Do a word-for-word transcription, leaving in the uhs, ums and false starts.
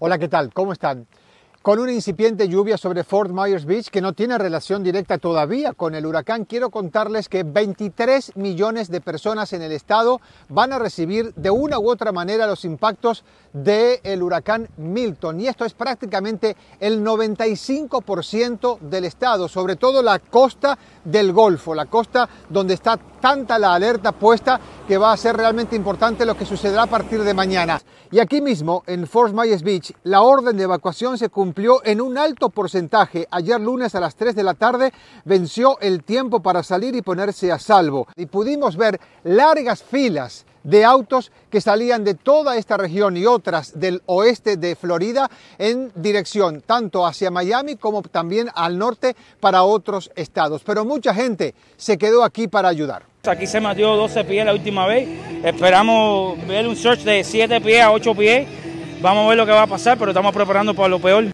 Hola, ¿qué tal? ¿Cómo están? Con una incipiente lluvia sobre Fort Myers Beach que no tiene relación directa todavía con el huracán, quiero contarles que veintitrés millones de personas en el estado van a recibir de una u otra manera los impactos del huracán Milton. Y esto es prácticamente el noventa y cinco por ciento del estado, sobre todo la costa del Golfo, la costa donde está tanta la alerta puesta que va a ser realmente importante lo que sucederá a partir de mañana. Y aquí mismo, en Fort Myers Beach, la orden de evacuación se cumplió en un alto porcentaje. Ayer lunes a las tres de la tarde venció el tiempo para salir y ponerse a salvo. Y pudimos ver largas filas de autos que salían de toda esta región y otras del oeste de Florida en dirección tanto hacia Miami como también al norte para otros estados. Pero mucha gente se quedó aquí para ayudar. Aquí se metió doce pies la última vez. Esperamos ver un search de siete pies a ocho pies. Vamos a ver lo que va a pasar, pero estamos preparando para lo peor.